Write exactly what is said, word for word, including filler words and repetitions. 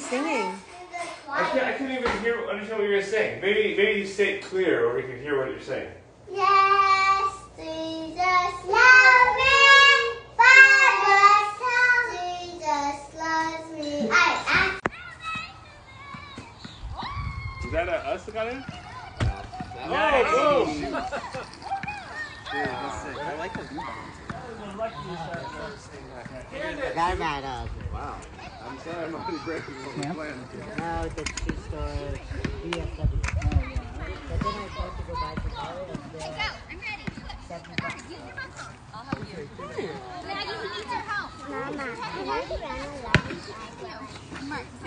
singing? I can't, I couldn't even hear, understand what you were saying. Maybe, maybe you say it clear, or we can hear what you're saying. Yes, Jesus loves me. Bible tells Jesus loves me. I, I. Is that a, us that got in? Oh, boom! I like the rebounds. Forgot about uh, Wow. I'm sorry, I'm already breaking what we're playing. no, the two store B S W. Oh, yeah. But then I tried to go back to college and Go, I'm ready. seven Use your muscles. I'll help you. Maggie, he needs your help. Mama, can I run a lap? Mark.